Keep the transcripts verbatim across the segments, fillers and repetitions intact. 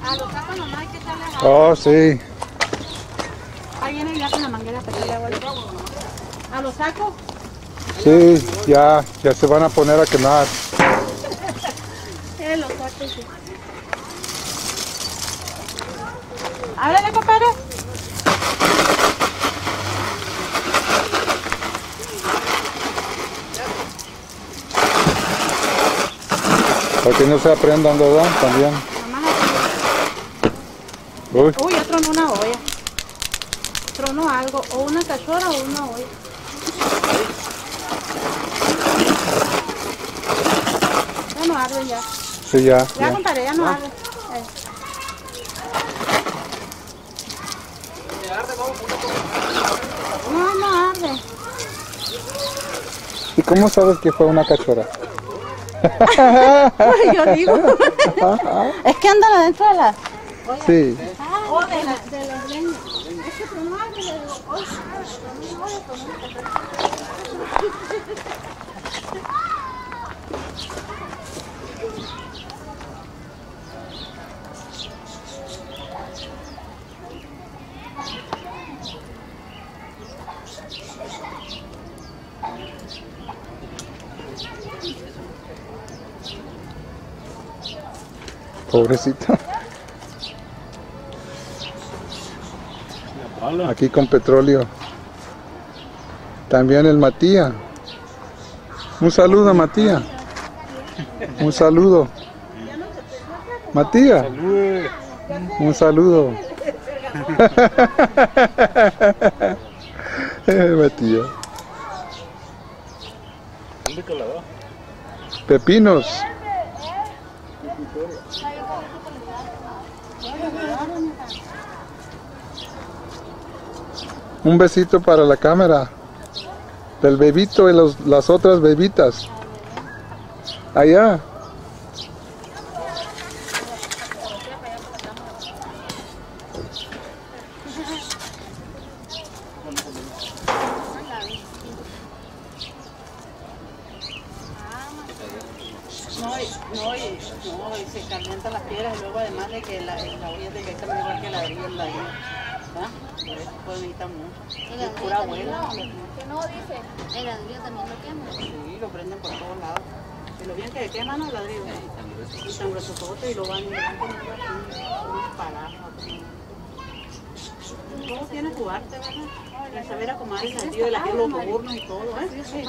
A los tacos nomás hay que echarle agua. Oh, sí. Ahí viene ya con la manguera para echarle agua. ¿A los tacos? Sí, ya, ya se van a poner a quemar. Eh, los tacos, sí. Ábrele, compadre. Para que no se aprendan, ¿verdad? También. Uy. Uy, ya tronó una olla. Tronó algo, o una cachorra o una olla. Ya no arde ya. Sí, ya. Ya, Ya. compadre, ya no arde. Eh. No, no arde. ¿Y cómo sabes que fue una cachorra? Yo digo. Es que andan adentro de la... Sí. Oh, de la, de la leña. Es que tronó algo y le digo, oye, tronó una olla, tronó una cachorra. Pobrecito. Aquí con petróleo. También el Matías. Un saludo, Matías. Un saludo. Matías. Un saludo. Matías. Pepinos. Un besito para la cámara del bebito y los, las otras bebitas. Allá. No, y, no, y, no, y se calientan las piedras y luego además de que la, la olla es directamente igual que la ladrillo en la vida. ¿Ah? Por eso puede necesitar mucho. Es pura abuela. Que no dice, el ladrillo también lo quema. Sí, lo prenden por todos lados. Y lo bien que queman los ladrillos. Y tan gruesosote y lo van, y lo van poniendo así, unos palazos. Todo tiene su arte, ¿verdad? Y saber acomodar el sentido de la piel, los gobiernos y todo, ¿eh? Sí.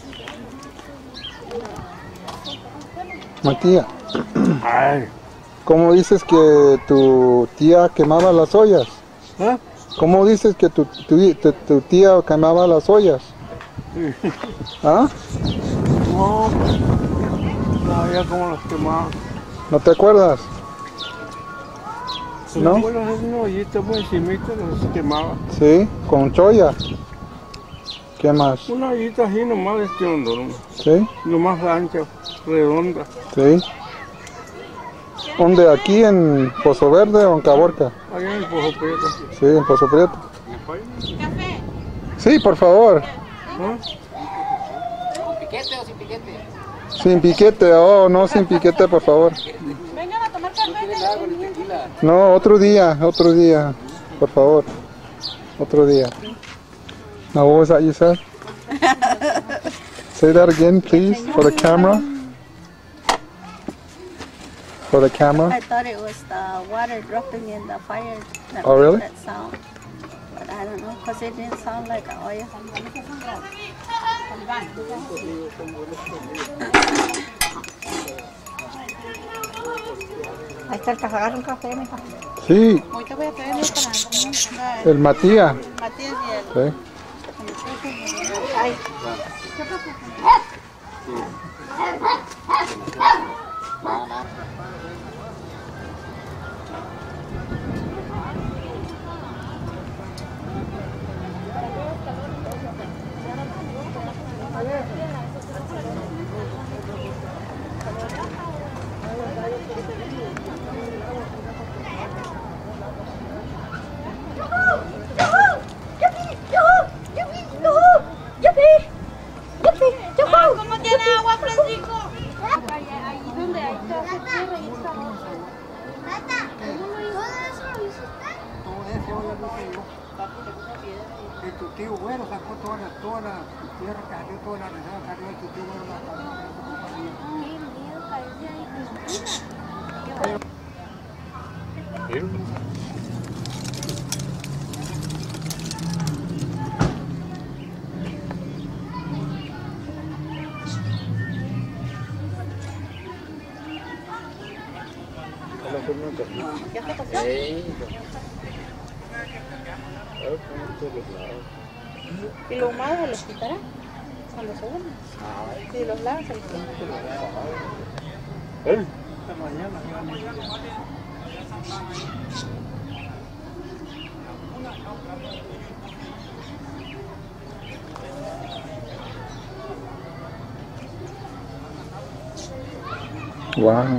Matías. ¿Cómo dices que tu tía quemaba las ollas? ¿Ah? ¿Cómo dices que tu, tu, tu, tu tía quemaba las ollas? ¿Ah? No, no sabía cómo las quemaba. ¿No te acuerdas? ¿No? Bueno, es una ollita muy encimita que se quemaba. Sí, con choya. ¿Qué más? Una ollita así nomás de este hondo, ¿no? Sí, Nomás ancha, redonda. sí. ¿Dónde? ¿Aquí en Pozo Verde o en Caborca? Allá en el Pozo Prieto. Sí, en Pozo Prieto. ¿Café? Sí, por favor. ¿Ah? ¿Con piquete o sin piquete? Sin piquete, oh, no, sin piquete, por favor. Vengan a tomar café. No, otro día, otro día, por favor. Otro día. Now, what was that you said? Say that again, please, for the camera. For the camera. I thought it was the water dropping in the fire that Oh, made really? that sound. But I don't know, because it didn't sound like an oil. Ahí está el café, agarra un café, mija. Sí, Ahorita voy a traerlo para el Matías. Matías y el... Sí. Ay. ¿Cómo tiene agua, Francisco? Ahí donde hay café. abuelo sacó toda la, toda la tierra que salió, toda la reserva que salió, el que tuvo la palabra. ¿Qué está pasando? ¿Y los humados los quitará? Cuando se unen. Si los lavas, se los quitará. Esta mañana Wow.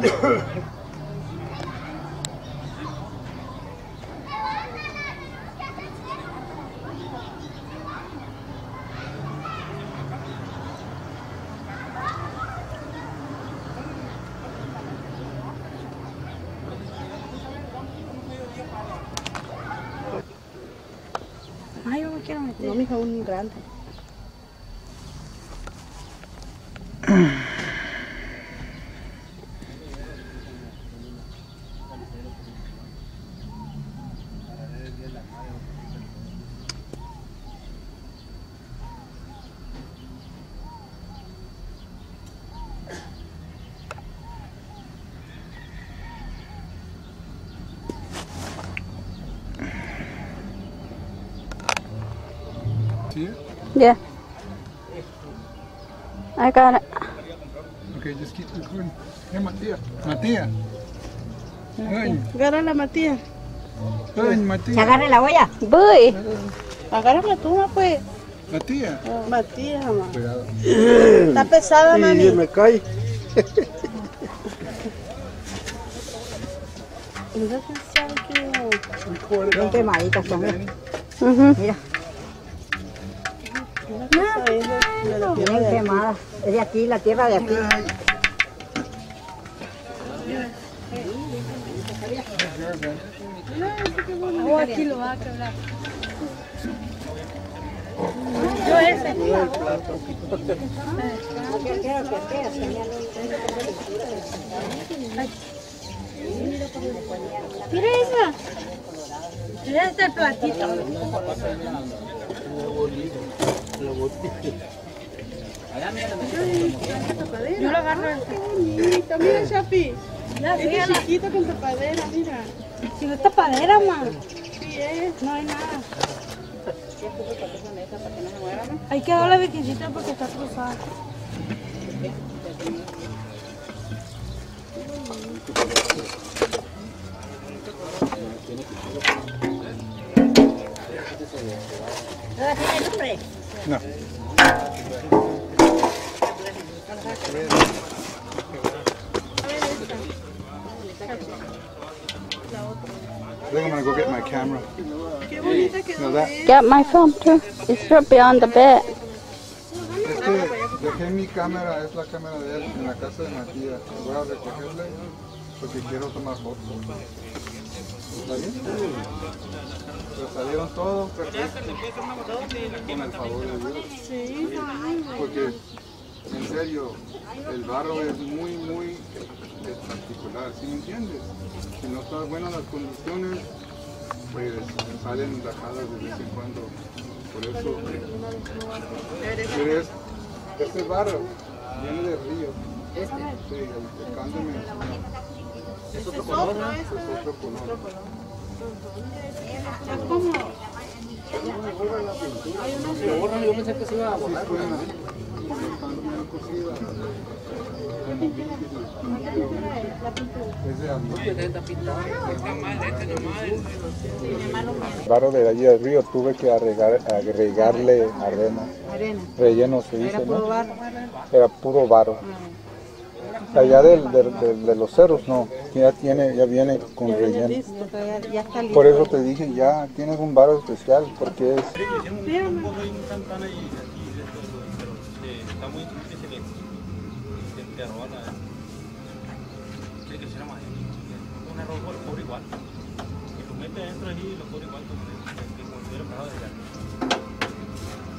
Ay, yo me quiero meter. No, mija, un grande. See it? Yeah. I got it. Okay, just keep recording. Hey, Matías. Matías. Ven, Agarra la Matías. ven, Matías. Agarre la olla. Voy. Agárrala tú, ma, pues. Matías. Matías, mamá. Cuidado. Está pesada, y mami. me cae. Bien quemaditas también. Mira, bien quemadas. Es de aquí, la tierra de aquí. Oh, aquí lo va a quebrar. Yo ese. Mira esa. Mira este platito. Yo lo agarro. Qué bonito. Mira, Chapi. Es chiquito con tapadera, mira. Si no es tapadera, ma. Sí es. No hay nada. Hay que darle virgencita porque está cruzada. No. I think I'm gonna go get my camera. Qué bonita quedó. No, that, Get my film too. It's right beyond the bed. es que dejé mi cámara, es la cámara de él, en la casa de Matías. Voy a recogerle porque quiero tomar fotos. ¿Está bien? Pero salieron todos perfectos. Con el favor de Dios. Sí, Porque, en serio, el barro es muy, muy particular, ¿sí me entiendes? Si no están buenas las condiciones, pues salen rajadas de vez en cuando. Por eso, eres, este barro viene del río. Este. Sí, el, el cándame Es otro color. es otro color. es como... Lo borran, yo pensé que se iba a borrar. El barro de allí del río tuve que agregar, agregarle arena. Arena. Relleno se Era dice, puro ¿no? barro. Era puro barro. Allá del, del- del- de los cerros no, ya tiene, ya viene con Ya viene relleno. listo, ya, ya está listo. Por eso te dije, ya tienes un barro especial, porque es... Mírame. Está muy difícil que se te roban a tiene que ser más un error lo cobra igual y lo mete dentro allí y lo cobra igual como si lo pasado de allá.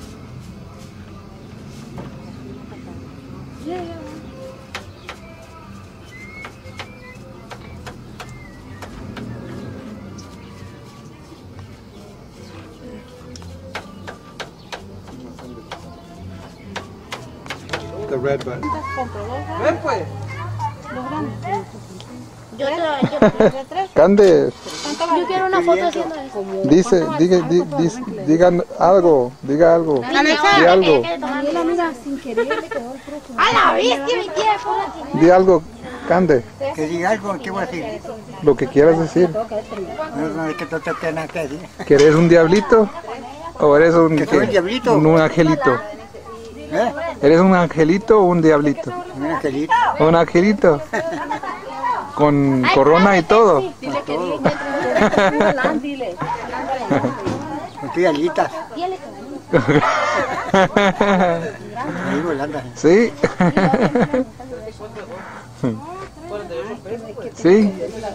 red button. Compro dos, ¿no? Ven pues. Dos grandes. Yo, te, yo, Tres. Candes, yo quiero una foto haciendo eso. dice, diga, di- di- digan algo, diga algo, di algo, A la bestia, mi tía. di algo, Cande, Que diga algo, ¿qué voy a decir? lo que quieras decir. No, no, es que no tengo nada que decir. ¿Que eres un diablito? ¿O eres un, ¿Que soy un qué? diablito? un, un angelito? ¿Eh? ¿Eres un angelito o un diablito? Un angelito. Un angelito. Con corona y todo. Dile que diga. Dile. Con tus alitas. Ahí volando. ¿Sí? ¿Sí?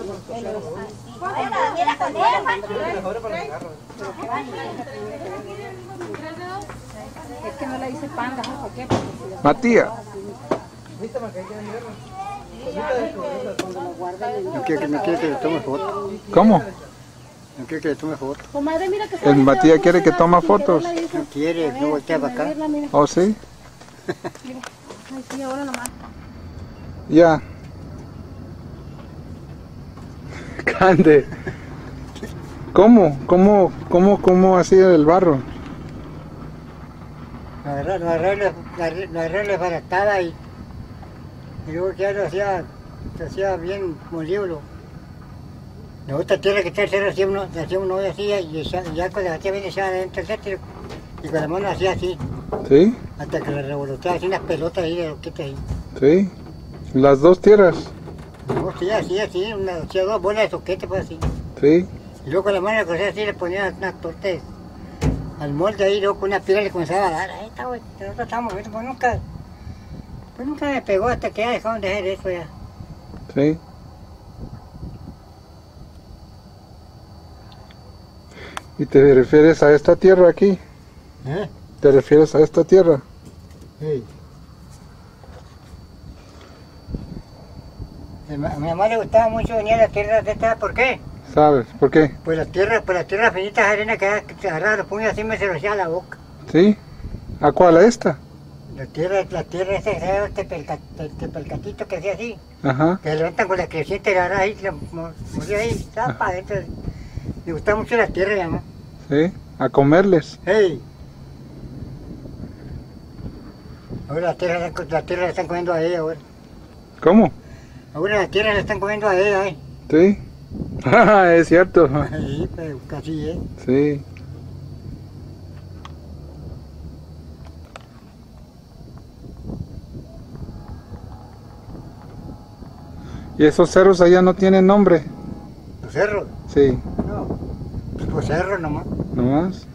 Es que no le dice panda, ¿no? ¿Por qué? Matías. No quiero que no quiero que le tome foto. ¿Cómo? No quiero que le tome foto. Comadre, mira que El Matías quiere que toma fotos. No quiere, no voltea para acá. ¿Oh, sí? Ay, sí, ahora nomás. Ya. Cande. ¿Cómo? ¿Cómo? ¿Cómo? ¿Cómo hacía el barro? Lo agarré, lo agarré, lo agarré, lo agarré, le barataba y, y luego que ya lo hacía, lo hacía bien molido. La otra tierra que está el cerro hacía uno, hacía uno hoyo así y ya, ya cuando la hacía bien echaba adentro el cetro y con la mano hacía así, ¿Sí? hasta que le revoloteaba así unas pelotas ahí de loquete ahí. ¿Sí? Las dos tierras. No, sí, así, así, una, hacía dos bolas de soquete pues así. ¿Sí? Y luego con la mano le cosía así, le ponía unas tortas al molde ahí, luego con una piedra le comenzaba a dar. Ahí está, güey, nosotros estábamos viendo, pues nunca, pues nunca me pegó hasta que ya dejaron de hacer eso ya. ¿Sí? ¿Y te refieres a esta tierra aquí? ¿Eh? ¿Te refieres a esta tierra? Sí. A mi a mi mamá le gustaba mucho venir a las tierras de esta, ¿por qué? ¿Sabes? ¿Por qué? Pues las tierras, pues las tierras finitas de arena que, que se agarraba los puños así me se rociaba la boca. ¿Sí? ¿A cuál? ¿A esta? La tierra, la tierra esa, ese este pelca- este pelcatito que hacía así, Ajá. que se levantan con la creciente y la agarraba ahí, se la mo- moría ahí, estaba para adentro. Le gustaba mucho la tierra, mi mamá. ¿Sí? A comerles. ¡Hey! Ahora la tierra, la la tierra la están comiendo a ella ahora. ¿Cómo? Ahora la tierra la están comiendo a ella, ¿eh? ¿Sí? Es cierto. Sí, pero casi, ¿eh? Sí. ¿Y esos cerros allá no tienen nombre? Los cerros. Sí. No, pues cerros nomás. ¿Nomás?